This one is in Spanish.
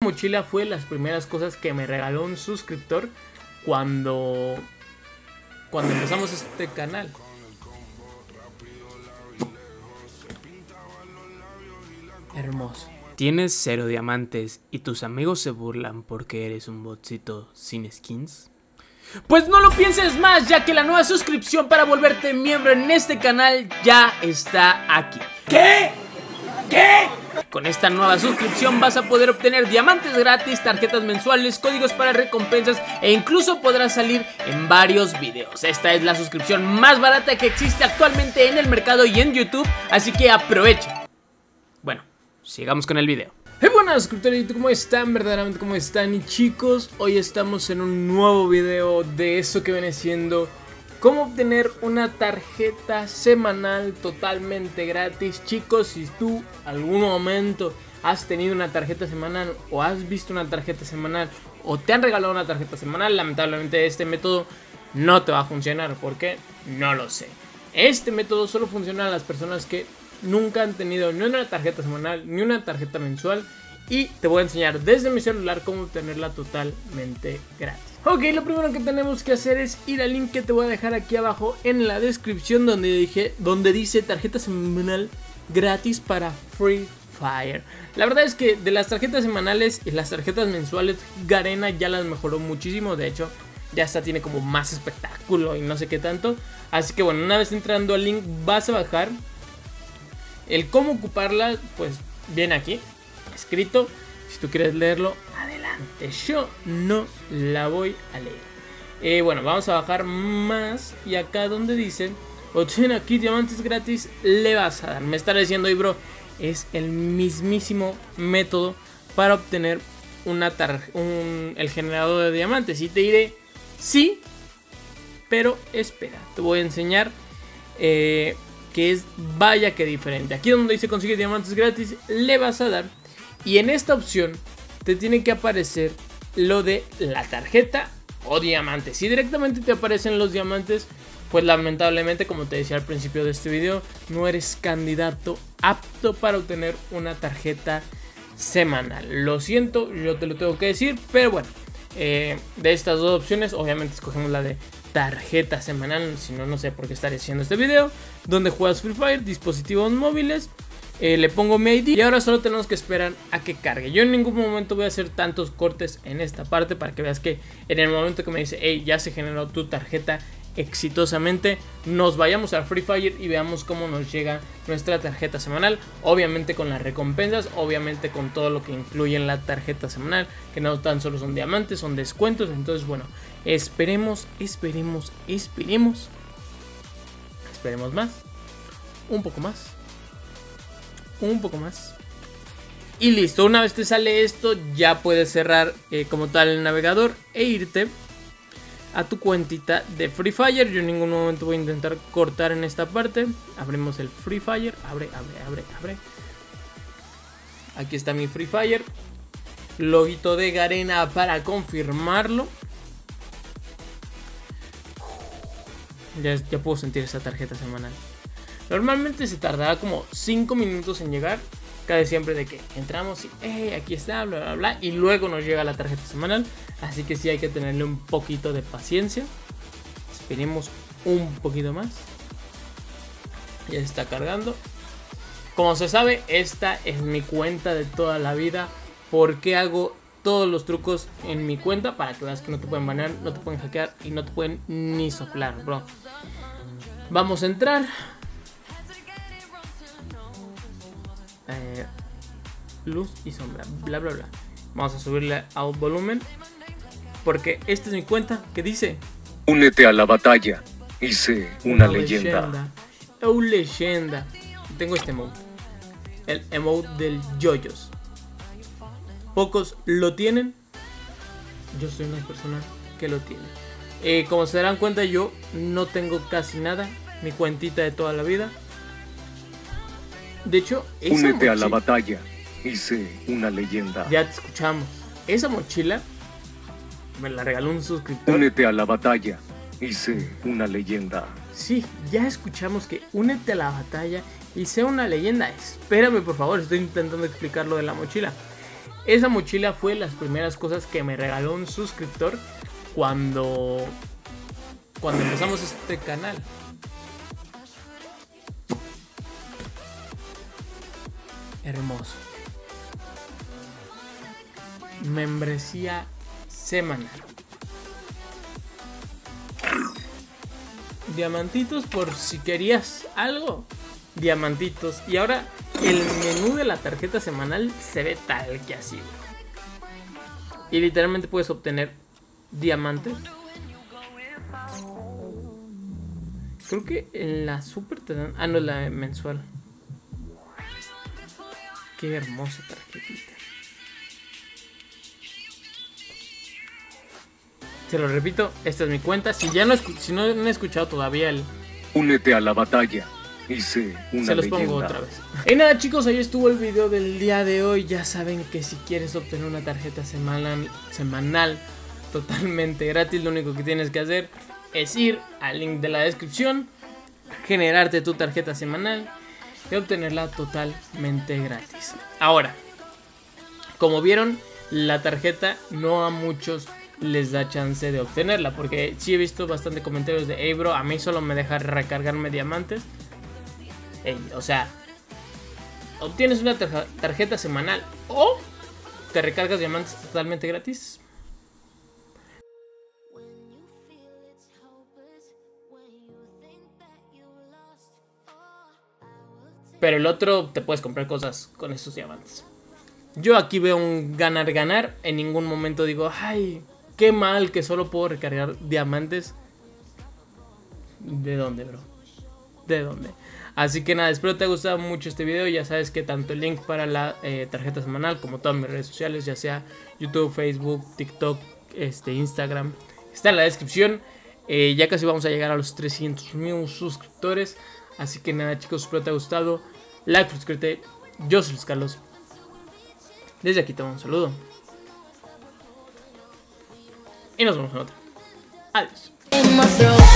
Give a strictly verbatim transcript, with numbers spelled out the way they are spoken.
Mochila fue las primeras cosas que me regaló un suscriptor cuando, cuando empezamos este canal. Hermoso. ¿Tienes cero diamantes y tus amigos se burlan porque eres un botcito sin skins? Pues no lo pienses más, ya que la nueva suscripción para volverte miembro en este canal ya está aquí. ¿Qué? ¿Qué? Con esta nueva suscripción vas a poder obtener diamantes gratis, tarjetas mensuales, códigos para recompensas e incluso podrás salir en varios videos. Esta es la suscripción más barata que existe actualmente en el mercado y en YouTube, así que aprovecha. Bueno, sigamos con el video. Hey, buenas suscriptores, ¿cómo están? Verdaderamente, ¿cómo están? Y chicos, hoy estamos en un nuevo video de eso que viene siendo cómo obtener una tarjeta semanal totalmente gratis. Chicos, si tú algún momento has tenido una tarjeta semanal o has visto una tarjeta semanal o te han regalado una tarjeta semanal, lamentablemente este método no te va a funcionar. ¿Por qué? No lo sé. Este método solo funciona a las personas que nunca han tenido ni una tarjeta semanal ni una tarjeta mensual, y te voy a enseñar desde mi celular cómo obtenerla totalmente gratis. Ok, lo primero que tenemos que hacer es ir al link que te voy a dejar aquí abajo en la descripción, donde dije, donde dice tarjeta semanal gratis para Free Fire. La verdad es que de las tarjetas semanales y las tarjetas mensuales, Garena ya las mejoró muchísimo. De hecho, ya hasta tiene como más espectáculo y no sé qué tanto. Así que bueno, una vez entrando al link vas a bajar el cómo ocuparla, pues viene aquí escrito. Si tú quieres leerlo, adelante. Yo no la voy a leer. Eh, bueno, vamos a bajar más. Y acá donde dice obtén aquí diamantes gratis, le vas a dar. Me estará diciendo, y bro, es el mismísimo método para obtener una un, el generador de diamantes. Y te diré, sí, pero espera, te voy a enseñar eh, que es vaya que diferente. Aquí donde dice consigue diamantes gratis, le vas a dar. Y en esta opción te tiene que aparecer lo de la tarjeta o diamantes. Si directamente te aparecen los diamantes, pues lamentablemente, como te decía al principio de este video, no eres candidato apto para obtener una tarjeta semanal. Lo siento, yo te lo tengo que decir, pero bueno, eh, de estas dos opciones obviamente escogemos la de tarjeta semanal. Si no, no sé por qué estaré haciendo este video. Donde juegas Free Fire, dispositivos móviles. Eh, le pongo mi I D y ahora solo tenemos que esperar a que cargue. Yo en ningún momento voy a hacer tantos cortes en esta parte, para que veas que en el momento que me dice hey, ya se generó tu tarjeta exitosamente, nos vayamos a Free Fire y veamos cómo nos llega nuestra tarjeta semanal. Obviamente con las recompensas, obviamente con todo lo que incluye en la tarjeta semanal, que no tan solo son diamantes, son descuentos. Entonces bueno, esperemos, esperemos, esperemos Esperemos más, un poco más, un poco más y listo. Una vez te sale esto, ya puedes cerrar eh, como tal el navegador e irte a tu cuentita de Free Fire. Yo en ningún momento voy a intentar cortar en esta parte. Abrimos el Free Fire, abre, abre, abre, abre. Aquí está mi Free Fire, loguito de Garena para confirmarlo. Ya, ya puedo sentir esa tarjeta semanal. Normalmente se tardará como cinco minutos en llegar. Casi siempre de que entramos y hey, aquí está, bla bla bla, y luego nos llega la tarjeta semanal. Así que sí hay que tenerle un poquito de paciencia. Esperemos un poquito más. Ya se está cargando. Como se sabe, esta es mi cuenta de toda la vida. Porque hago todos los trucos en mi cuenta, para que veas que no te pueden banear, no te pueden hackear y no te pueden ni soplar, bro. Vamos a entrar. Eh, luz y sombra, bla bla bla. Vamos a subirle al volumen, porque esta es mi cuenta que dice únete a la batalla y sé una, una leyenda. leyenda Oh leyenda. Tengo este emote, el emote del yoyos. Pocos lo tienen. Yo soy una persona que lo tiene. eh, Como se darán cuenta, yo no tengo casi nada. Mi cuentita de toda la vida. De hecho, esa únete mochila, a la batalla y sé una leyenda. Ya te escuchamos. Esa mochila me la regaló un suscriptor. Únete a la batalla y sé una leyenda. Sí, ya escuchamos que únete a la batalla y sé una leyenda. Espérame por favor, estoy intentando explicar lo de la mochila. esa mochila fue las primeras cosas que me regaló un suscriptor cuando, cuando empezamos este canal. Hermoso. Membresía semanal. Diamantitos por si querías algo. Diamantitos. Y ahora el menú de la tarjeta semanal se ve tal que así. Y literalmente puedes obtener diamantes. Creo que en la super te dan... Ah, no, la mensual. Qué hermosa tarjetita. Se lo repito, esta es mi cuenta. Si ya no, si no han escuchado todavía el... Únete a la batalla. Hice una Se los leyenda. pongo otra vez. Y nada, chicos, ahí estuvo el video del día de hoy. Ya saben que si quieres obtener una tarjeta semanal, semanal totalmente gratis, lo único que tienes que hacer es ir al link de la descripción, generarte tu tarjeta semanal y obtenerla totalmente gratis. Ahora, como vieron, la tarjeta no a muchos les da chance de obtenerla, porque sí he visto bastante comentarios de: hey bro, a mí solo me deja recargarme diamantes. Hey, o sea, obtienes una tarjeta semanal o te recargas diamantes totalmente gratis. Pero el otro te puedes comprar cosas con esos diamantes. Yo aquí veo un ganar-ganar. En ningún momento digo: ay, qué mal que solo puedo recargar diamantes. ¿De dónde, bro? ¿De dónde? Así que nada, espero te haya gustado mucho este video. Ya sabes que tanto el link para la eh, tarjeta semanal como todas mis redes sociales, ya sea YouTube, Facebook, TikTok, este, Instagram, está en la descripción. eh, Ya casi vamos a llegar a los trescientos mil suscriptores. Así que nada, chicos, espero te haya gustado. Like, suscríbete. Yo soy Luis Carlos. Desde aquí te mando un saludo. Y nos vemos en otra. Adiós.